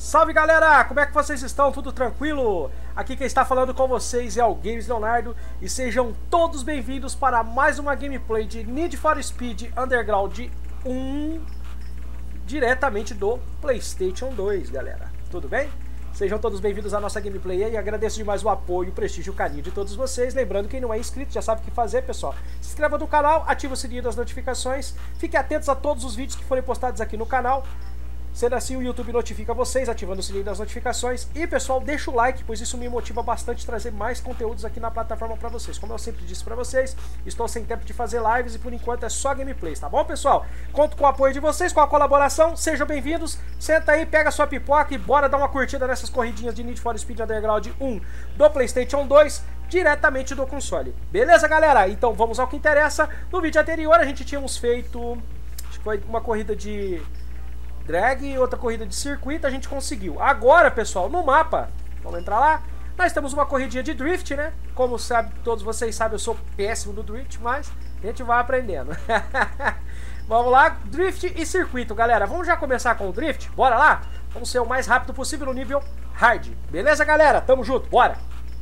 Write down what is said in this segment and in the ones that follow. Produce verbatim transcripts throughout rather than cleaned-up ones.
Salve galera, como é que vocês estão? Tudo tranquilo? Aqui quem está falando com vocês é o Games Leonardo e sejam todos bem-vindos para mais uma gameplay de Need for Speed Underground um diretamente do PlayStation dois, galera. Tudo bem? Sejam todos bem-vindos à nossa gameplay e agradeço demais o apoio, o prestígio e o carinho de todos vocês. Lembrando, quem não é inscrito já sabe o que fazer, pessoal. Se inscreva no canal, ative o sininho das notificações, fiquem atentos a todos os vídeos que forem postados aqui no canal. Sendo assim, o YouTube notifica vocês, ativando o sininho das notificações. E, pessoal, deixa o like, pois isso me motiva bastante a trazer mais conteúdos aqui na plataforma pra vocês. Como eu sempre disse pra vocês, estou sem tempo de fazer lives e, por enquanto, é só gameplays, tá bom, pessoal? Conto com o apoio de vocês, com a colaboração. Sejam bem-vindos. Senta aí, pega sua pipoca e bora dar uma curtida nessas corridinhas de Need for Speed Underground um do PlayStation dois, diretamente do console. Beleza, galera? Então, vamos ao que interessa. No vídeo anterior, a gente tínhamos feito... acho que foi uma corrida de... drag e outra corrida de circuito, a gente conseguiu. Agora, pessoal, no mapa, vamos entrar lá, nós temos uma corridinha de drift, né? Como sabe, todos vocês sabem, eu sou péssimo do drift, mas a gente vai aprendendo. Vamos lá, drift e circuito, galera. Vamos já começar com o drift? Bora lá? Vamos ser o mais rápido possível no nível hard. Beleza, galera? Tamo junto, bora!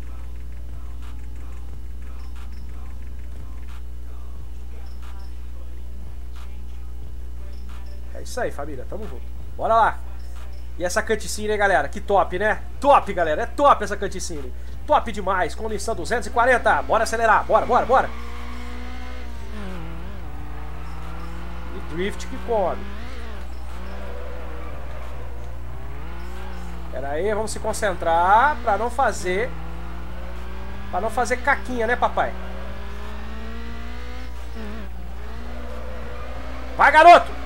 É isso aí, família, tamo junto. Bora lá. E essa cutscene, hein, galera? Que top, né? Top, galera, é top essa cutscene. Top demais, com Nissan duzentos e quarenta. Bora acelerar, bora, bora, bora. E drift que come. Pera aí, vamos se concentrar pra não fazer... Pra não fazer caquinha, né, papai? Vai, garoto!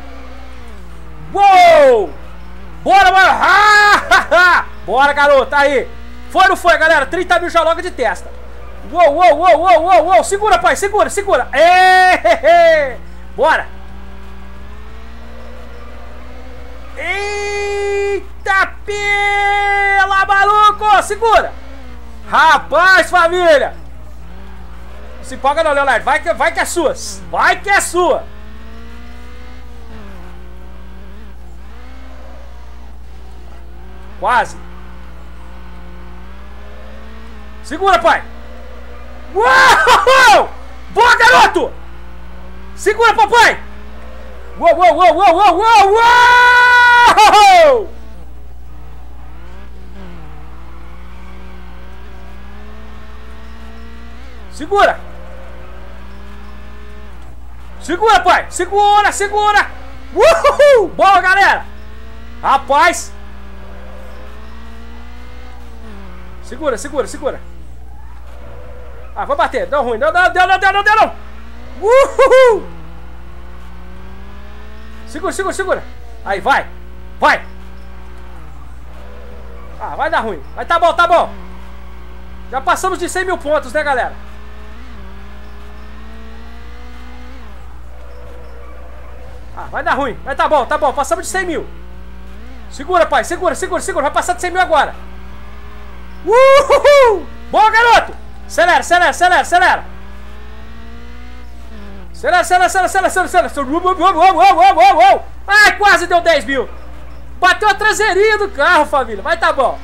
Uou! Bora, mano! Ah, bora, garoto! Aí! Foi ou não foi, galera? trinta mil já logo de testa! Uou, uou, uou, uou, uou, uou! Segura, pai! Segura, segura! Êêê! Bora! Eita pela, maluco! Segura! Rapaz, família! Se empolga não, Leonardo! Vai que, vai que é sua! Vai que é sua! Quase. Segura, pai. Uou! Boa, garoto! Segura, papai! Uou, uou, uou, uou, uou, uou, uou! Segura! Segura, pai! Segura, segura! Uhul! Boa, galera! Rapaz! Segura, segura, segura. Ah, vai bater. Deu ruim. Não, não, não, não, não, não, não, não. Uhul! Segura, segura, segura. Aí, vai. Vai. Ah, vai dar ruim. Mas tá bom, tá bom. Já passamos de cem mil pontos, né, galera? Ah, vai dar ruim. Mas tá bom, tá bom. Passamos de cem mil. Segura, pai. Segura, segura, segura. Vai passar de cem mil agora. Uhul! Boa, garoto! Acelera, acelera, acelera, acelera! Acelera, acelera, acelera, acelera, acelera! Ai, quase deu dez mil! Bateu a traseirinha do carro, família! Mas tá bom!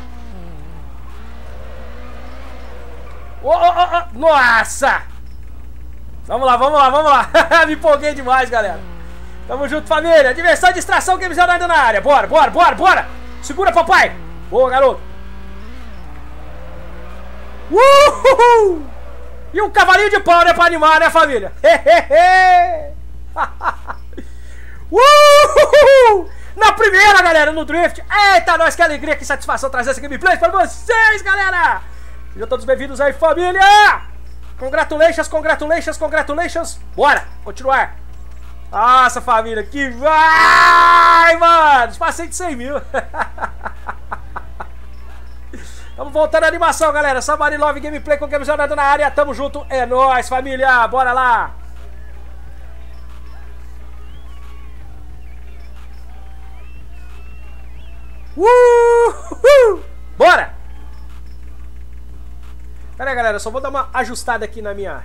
Oh, oh, oh, oh. Nossa! Vamos lá, vamos lá, vamos lá! Me empolguei demais, galera! Tamo junto, família! Diversão e distração, Games Leonardo na área! Bora, bora, bora, bora! Segura, papai! Boa, garoto! Uhul! E um cavalinho de pau, né, pra animar, né, família? Uhul! Na primeira, galera, no drift. Eita, nós, que alegria, que satisfação trazer essa gameplay para vocês, galera! Sejam todos bem-vindos aí, família! Congratulations, congratulations, congratulations! Bora, continuar! Nossa, família, que vai, mano! Passei de cem mil! Vamos voltando à animação, galera. Somebody Love Gameplay com Games Leonardo na área. Tamo junto. É nóis, família. Bora lá. Uhul. Bora. Pera aí, galera. Só vou dar uma ajustada aqui na minha...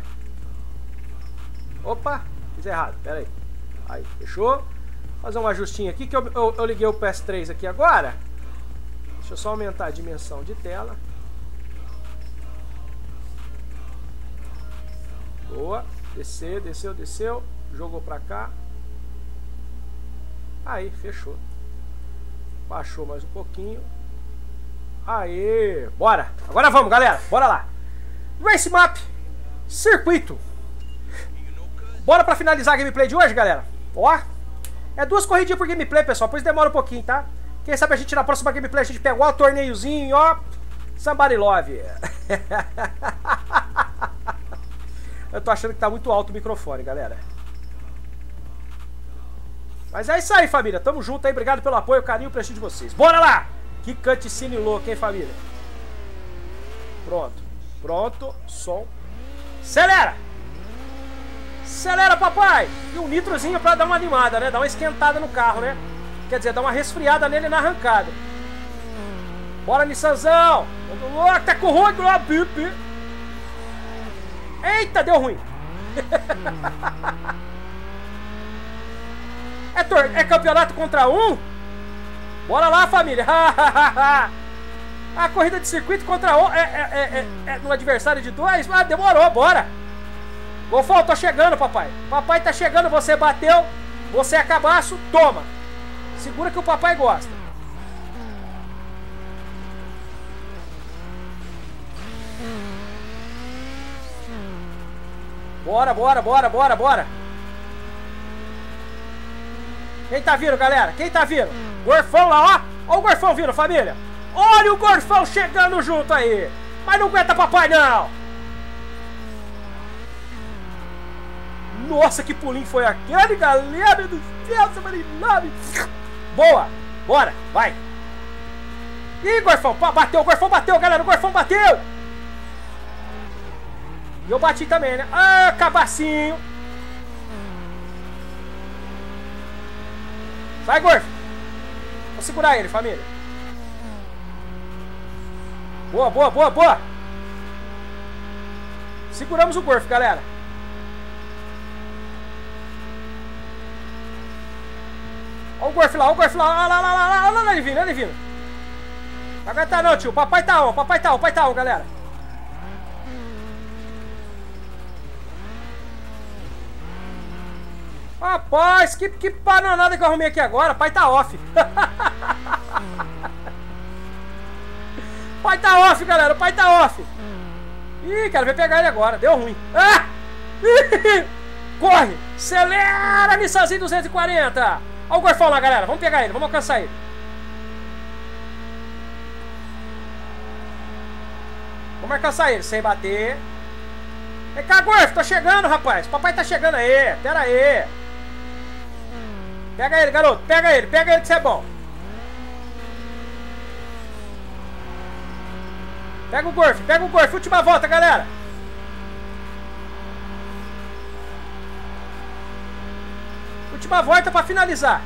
Opa. Fiz errado. Pera aí. Aí, fechou. Fazer um ajustinho aqui que eu, eu, eu liguei o P S três aqui agora. Deixa eu só aumentar a dimensão de tela. Boa. Desceu, desceu, desceu. Jogou pra cá. Aí, fechou. Baixou mais um pouquinho. Aê, bora. Agora vamos, galera. Bora lá. Race Map. Circuito. Bora pra finalizar a gameplay de hoje, galera. Ó. É duas corridinhas por gameplay, pessoal. Pois demora um pouquinho, tá? Quem sabe a gente na próxima gameplay a gente pega o torneiozinho, ó. Somebody love. Eu tô achando que tá muito alto o microfone, galera. Mas é isso aí, família. Tamo junto aí. Obrigado pelo apoio, carinho e prestígio de vocês. Bora lá! Que cutscene louco, hein, família? Pronto. Pronto. Som. Acelera! Acelera, papai! E um nitrozinho pra dar uma animada, né? Dar uma esquentada no carro, né? Quer dizer, dar uma resfriada nele na arrancada. Bora, Nissanzão! Tá com ruim, bip. Eita, deu ruim! é, tor é campeonato contra um? Bora lá, família! A corrida de circuito contra um é, é, é, é no adversário de dois? Ah, demorou, bora! Golfão, tô chegando, papai. Papai tá chegando, você bateu, você é cabaço, toma! Segura que o papai gosta. Bora, bora, bora, bora, bora. Quem tá vindo, galera? Quem tá vindo? Gorfão lá, ó. Ó o Gorfão vindo, família. Olha o Gorfão chegando junto aí. Mas não aguenta papai, não. Nossa, que pulinho foi aquele, galera do céu. Boa. Bora, vai. Ih, Gorfão, bateu, o Gorfão bateu, galera. O Gorfão bateu. E eu bati também, né? Ah, cabacinho. Vai, Gorf. Vou segurar ele, família. Boa, boa, boa, boa. Seguramos o Gorf, galera. Olha o Gorf lá, olha o Gorf lá. Olha lá, lá, lá, lá, lá, lá, ele vindo, ele vindo. Não aguenta não, tio. Papai tá on, papai tá on, papai tá on, galera. Rapaz, que, que bananada que eu arrumei aqui agora. Pai tá off. Pai tá off, galera. O pai tá off. Ih, cara, vai pegar ele agora. Deu ruim. Ah! Corre. Acelera, Nissanzinho duzentos e quarenta. Olha o Gorfão lá, galera. Vamos pegar ele. Vamos alcançar ele. Vamos alcançar ele sem bater. Vem cá, Gorf. Tô chegando, rapaz. Papai tá chegando aí. Pera aí. Pega ele, garoto. Pega ele. Pega ele que você é bom. Pega o Gorf. Pega o Gorf. Última volta, galera. Última volta pra finalizar.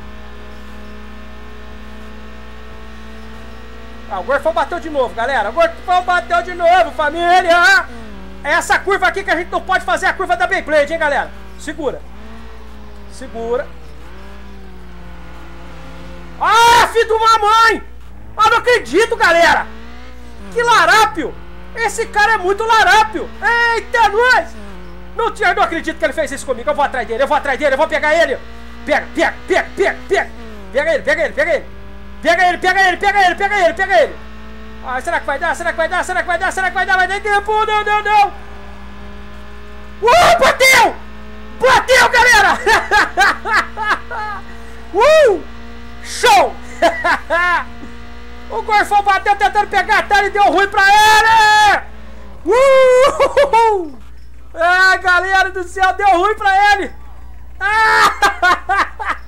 Ah, o Gorfão bateu de novo, galera. O Gorfão bateu de novo, família. É essa curva aqui que a gente não pode fazer a curva da Beyblade, hein, galera? Segura. Segura. Ah, filho de uma mãe! Ah, não acredito, galera! Que larápio! Esse cara é muito larápio! Eita, nós! Não, eu não acredito que ele fez isso comigo. Eu vou atrás dele, eu vou atrás dele, eu vou pegar ele! Pega, pega, pega, pega, pega! Pega ele, pega ele, pega ele! Pega ele, pega ele, pega ele, pega ele, pega ele! Ah, será que vai dar? Será que vai dar? Será que vai dar? Será que vai dar? Vai dar tempo? Não, não, não! Uh, bateu! Bateu, galera! uh! Show! O Gorfão bateu tentando pegar a tela e deu ruim pra ele! Uh! Ah, galera do céu, deu ruim pra ele! Ah!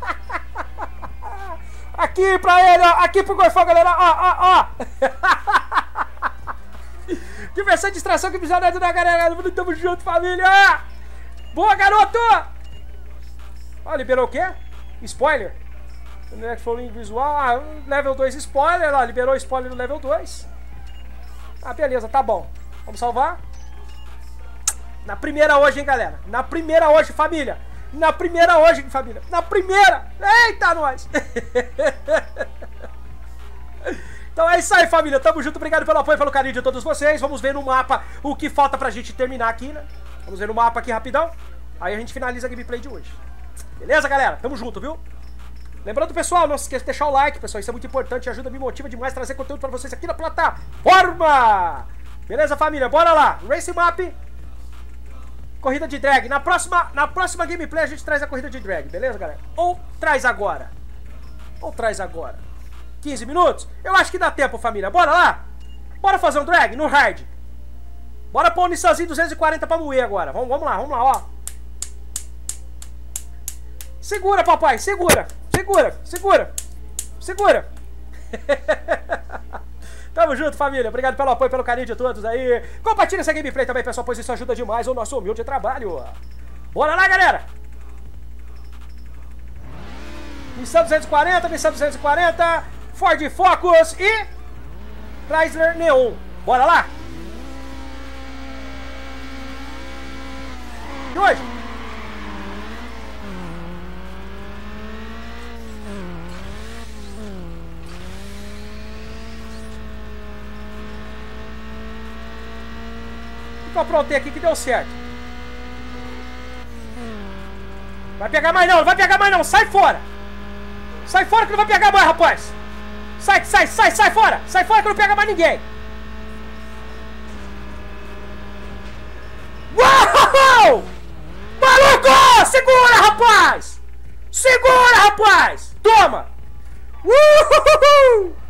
Aqui pra ele, ó! Aqui pro Gorfão, galera! Ó, ó, ó! Diversão e distração que precisa da galera! Tamo junto, família! Boa, garoto! Ó, liberou o quê? Spoiler? Next Falling Visual, ah, level dois spoiler, ó, liberou o spoiler do level dois. Ah, beleza, tá bom. Vamos salvar. Na primeira hoje, hein, galera. Na primeira hoje, família. Na primeira hoje, família. Na primeira. Eita, nós. Então é isso aí, família. Tamo junto. Obrigado pelo apoio, pelo carinho de todos vocês. Vamos ver no mapa o que falta pra gente terminar aqui, né? Vamos ver no mapa aqui rapidão. Aí a gente finaliza a gameplay de hoje. Beleza, galera? Tamo junto, viu? Lembrando, pessoal, não se esqueça de deixar o like, pessoal. Isso é muito importante. Ajuda, me motiva demais a trazer conteúdo pra vocês aqui na plataforma. Beleza, família? Bora lá. Race Map. Corrida de drag. Na próxima, na próxima gameplay a gente traz a corrida de drag. Beleza, galera? Ou traz agora. Ou traz agora. quinze minutos? Eu acho que dá tempo, família. Bora lá? Bora fazer um drag no hard. Bora pôr o Nissanzinho duzentos e quarenta pra moer agora. Vamos, vamos lá, vamos lá, ó. Segura, papai, segura. Segura, segura. Segura. Tamo junto, família. Obrigado pelo apoio, pelo carinho de todos aí. Compartilha essa gameplay também, pessoal, pois isso ajuda demais o nosso humilde trabalho. Bora lá, galera. Nissan duzentos e quarenta, Nissan duzentos e quarenta, Ford Focus e Chrysler Neon. Bora lá? E hoje? O que eu aprontei aqui que deu certo? Vai pegar mais não, não vai pegar mais não, sai fora! Sai fora que não vai pegar mais, rapaz! Sai, sai, sai, sai fora! Sai fora que não pega mais ninguém! Uau! Maluco! Segura, rapaz! Segura, rapaz! Toma! Uhul!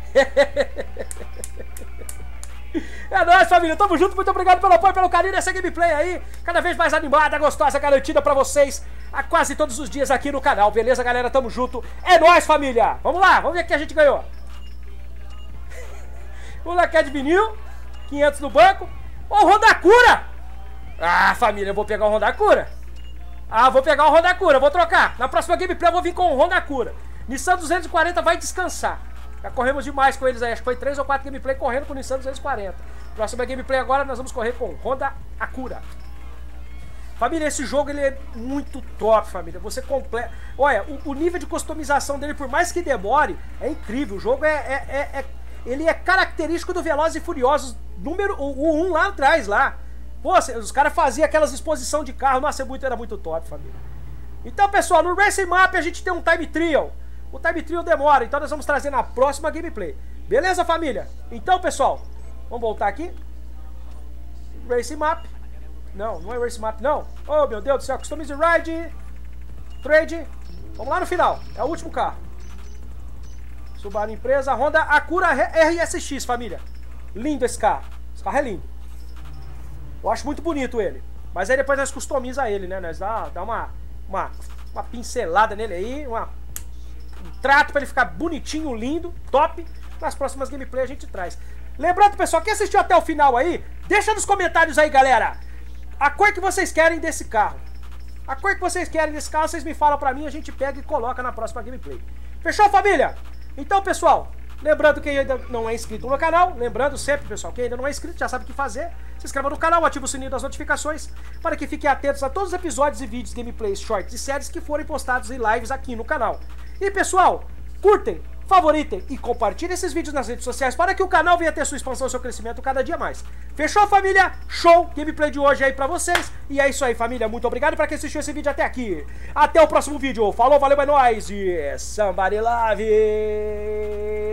É nóis, família. Tamo junto. Muito obrigado pelo apoio, pelo carinho nessa gameplay aí. Cada vez mais animada, gostosa, garantida pra vocês a quase todos os dias aqui no canal. Beleza, galera? Tamo junto. É nóis, família. Vamos lá. Vamos ver o que a gente ganhou. O Laquete vinil. quinhentos no banco. Ô, oh, Honda Cura. Ah, família, eu vou pegar o Honda Cura. Ah, vou pegar o Honda Cura. Vou trocar. Na próxima gameplay eu vou vir com o Honda Cura. Nissan duzentos e quarenta vai descansar. Já corremos demais com eles aí. Acho que foi três ou quatro gameplay correndo com o Nissan duzentos e quarenta. Próxima gameplay agora nós vamos correr com Honda Acura. Família, esse jogo ele é muito top, família. Você completa... Olha, o, o nível de customização dele, por mais que demore, é incrível. O jogo é... é, é, é... Ele é característico do Velozes e Furiosos número um um lá atrás, lá. Pô, os caras faziam aquelas exposição de carro. Nossa, é muito, era muito top, família. Então, pessoal, no Racing Map a gente tem um Time Trial. O Time Trial demora, então nós vamos trazer na próxima gameplay. Beleza, família? Então, pessoal, vamos voltar aqui. Racing Map. Não, não é Race Map, não. Oh, meu Deus do céu. Customize Ride. Trade. Vamos lá no final. É o último carro. Subaru Empresa. Honda Acura R S X, família. Lindo esse carro. Esse carro é lindo. Eu acho muito bonito ele. Mas aí depois nós customiza ele, né? Nós dá, dá uma, uma, uma pincelada nele aí. Uma, um trato pra ele ficar bonitinho, lindo, top. Nas próximas gameplays a gente traz. Lembrando, pessoal, quem assistiu até o final aí, deixa nos comentários aí, galera, a cor que vocês querem desse carro. A cor que vocês querem desse carro, vocês me falam pra mim, a gente pega e coloca na próxima gameplay. Fechou, família? Então, pessoal, lembrando que ainda não é inscrito no canal, lembrando sempre, pessoal, que ainda não é inscrito, já sabe o que fazer. Se inscreva no canal, ativa o sininho das notificações para que fiquem atentos a todos os episódios e vídeos, gameplays, shorts e séries que forem postados em lives aqui no canal. E, pessoal, curtem, favoritem e compartilhem esses vídeos nas redes sociais para que o canal venha ter sua expansão e seu crescimento cada dia mais. Fechou, família? Show! Gameplay de hoje aí pra vocês. E é isso aí, família. Muito obrigado pra quem assistiu esse vídeo até aqui. Até o próximo vídeo. Falou, valeu, é nóis e somebody love!